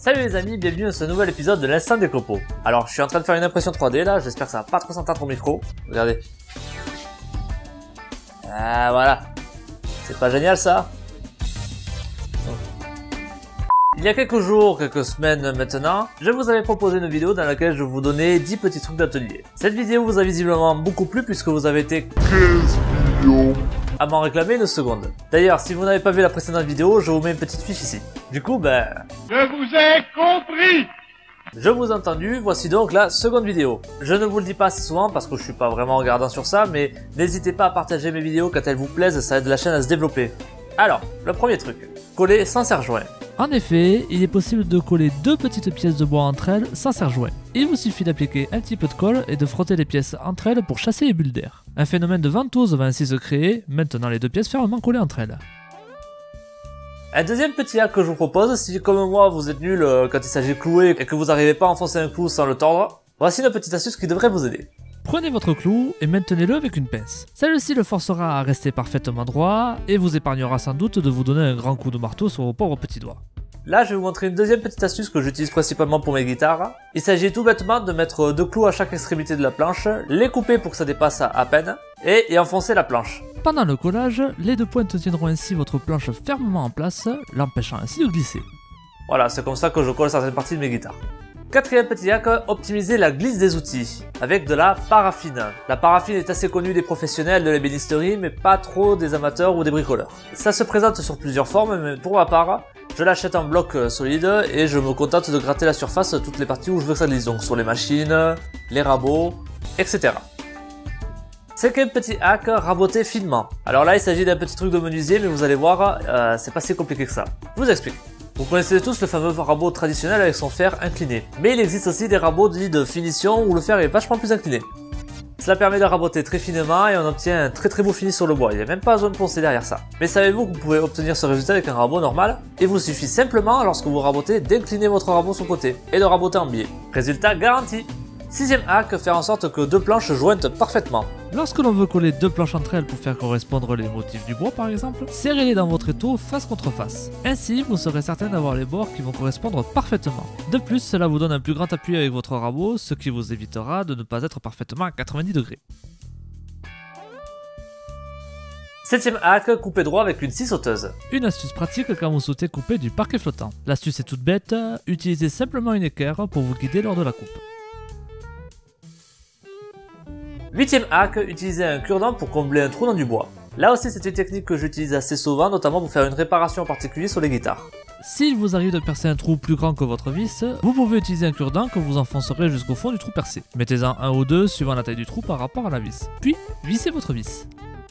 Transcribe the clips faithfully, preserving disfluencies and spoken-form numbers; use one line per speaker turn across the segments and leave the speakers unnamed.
Salut les amis, bienvenue dans ce nouvel épisode de l'instant des copeaux. Alors je suis en train de faire une impression trois D là, j'espère que ça va pas trop s'entendre au micro. Regardez. Ah voilà. C'est pas génial ça? Il y a quelques jours, quelques semaines maintenant, je vous avais proposé une vidéo dans laquelle je vous donnais dix petits trucs d'atelier. Cette vidéo vous a visiblement beaucoup plu puisque vous avez été quinze millions à m'en réclamer une seconde. D'ailleurs, si vous n'avez pas vu la précédente vidéo, je vous mets une petite fiche ici. Du coup, ben...
Je vous ai compris!
Je vous ai entendu, voici donc la seconde vidéo. Je ne vous le dis pas assez souvent parce que je suis pas vraiment regardant sur ça, mais n'hésitez pas à partager mes vidéos quand elles vous plaisent, ça aide la chaîne à se développer. Alors, le premier truc, coller sans serre-joint.
En effet, il est possible de coller deux petites pièces de bois entre elles sans serre-joint. Il vous suffit d'appliquer un petit peu de colle et de frotter les pièces entre elles pour chasser les bulles d'air. Un phénomène de ventouse va ainsi se créer, maintenant les deux pièces fermement collées entre elles.
Un deuxième petit hack que je vous propose, si comme moi vous êtes nul euh, quand il s'agit de clouer et que vous n'arrivez pas à enfoncer un clou sans le tordre, voici une petite astuce qui devrait vous aider.
Prenez votre clou et maintenez-le avec une pince. Celle-ci le forcera à rester parfaitement droit et vous épargnera sans doute de vous donner un grand coup de marteau sur vos pauvres petits doigts.
Là, je vais vous montrer une deuxième petite astuce que j'utilise principalement pour mes guitares. Il s'agit tout bêtement de mettre deux clous à chaque extrémité de la planche, les couper pour que ça dépasse à peine, et y enfoncer la planche.
Pendant le collage, les deux pointes tiendront ainsi votre planche fermement en place, l'empêchant ainsi de glisser.
Voilà, c'est comme ça que je colle certaines parties de mes guitares. Quatrième petit hack, optimiser la glisse des outils, avec de la paraffine. La paraffine est assez connue des professionnels de l'ébénisterie, mais pas trop des amateurs ou des bricoleurs. Ça se présente sur plusieurs formes, mais pour ma part, je l'achète en bloc solide et je me contente de gratter la surface toutes les parties où je veux que ça glisse, donc sur les machines, les rabots, et cetera. Cinquième petit hack, raboter finement. Alors là, il s'agit d'un petit truc de menuisier, mais vous allez voir, euh, c'est pas si compliqué que ça. Je vous explique. Vous connaissez tous le fameux rabot traditionnel avec son fer incliné. Mais il existe aussi des rabots dits de finition où le fer est vachement plus incliné. Cela permet de raboter très finement et on obtient un très très beau fini sur le bois, il n'y a même pas besoin de poncer derrière ça. Mais savez-vous que vous pouvez obtenir ce résultat avec un rabot normal? Il vous suffit simplement, lorsque vous rabotez, d'incliner votre rabot sur le côté et de raboter en biais. Résultat garanti! Sixième hack, faire en sorte que deux planches jointent parfaitement.
Lorsque l'on veut coller deux planches entre elles pour faire correspondre les motifs du bois par exemple, serrez-les dans votre étau face contre face. Ainsi, vous serez certain d'avoir les bords qui vont correspondre parfaitement. De plus, cela vous donne un plus grand appui avec votre rabot, ce qui vous évitera de ne pas être parfaitement à quatre-vingt-dix degrés.
Septième hack, couper droit avec une scie sauteuse.
Une astuce pratique quand vous souhaitez couper du parquet flottant. L'astuce est toute bête, utilisez simplement une équerre pour vous guider lors de la coupe.
Huitième hack, utiliser un cure-dent pour combler un trou dans du bois. Là aussi c'est une technique que j'utilise assez souvent, notamment pour faire une réparation en particulier sur les guitares.
S'il vous arrive de percer un trou plus grand que votre vis, vous pouvez utiliser un cure-dent que vous enfoncerez jusqu'au fond du trou percé. Mettez-en un ou deux suivant la taille du trou par rapport à la vis. Puis, vissez votre vis.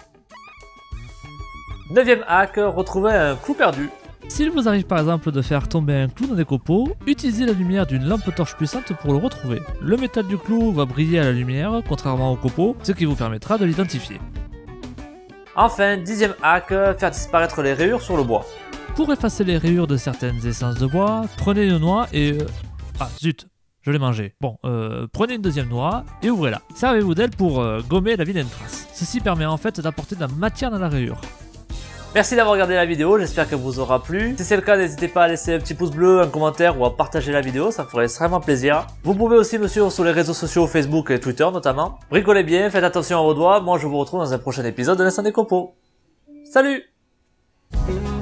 Neuvième hack, retrouver un clou perdu.
S'il vous arrive par exemple de faire tomber un clou dans des copeaux, utilisez la lumière d'une lampe torche puissante pour le retrouver. Le métal du clou va briller à la lumière, contrairement au copeau, ce qui vous permettra de l'identifier.
Enfin, dixième hack, faire disparaître les rayures sur le bois.
Pour effacer les rayures de certaines essences de bois, prenez une noix et... Euh... Ah zut, je l'ai mangé. Bon, euh, prenez une deuxième noix et ouvrez-la. Servez-vous d'elle pour euh, gommer la vilaine trace. Ceci permet en fait d'apporter de la matière dans la rayure.
Merci d'avoir regardé la vidéo, j'espère qu'elle vous aura plu. Si c'est le cas, n'hésitez pas à laisser un petit pouce bleu, un commentaire ou à partager la vidéo, ça me ferait extrêmement plaisir. Vous pouvez aussi me suivre sur les réseaux sociaux, Facebook et Twitter notamment. Bricolez bien, faites attention à vos doigts, moi je vous retrouve dans un prochain épisode de l'Instant des Copeaux. Salut!